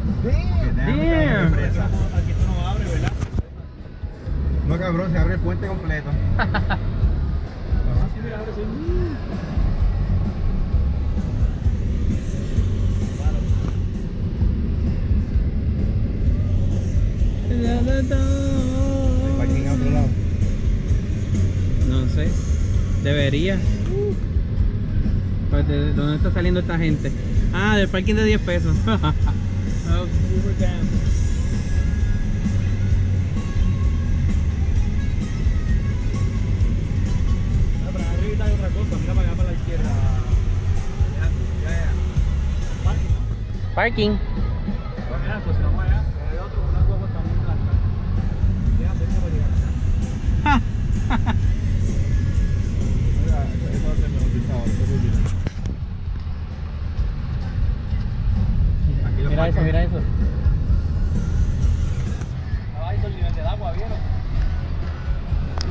Damn. Aquí esto no abre, ¿verdad? No, cabrón, se abre el puente completo. Sí, mira, abre, sí. El parking a otro lado. No sé. Debería. Pues, ¿de dónde está saliendo esta gente? Ah, del parking de 10 pesos. Hoover Dam. Ah, pero arriba hay otra cosa, mira para acá para la izquierda. Ya. Parking, ¿no? Parking. Mira, pues si vamos allá, hay otro con unas guaguas también blancas. Deja cerca para llegar acá. Mira, eso va a ser monetizado, eso es útil. Aquí los Mira eso, parques- mira eso. Abajo el nivel del agua, ¿vieron?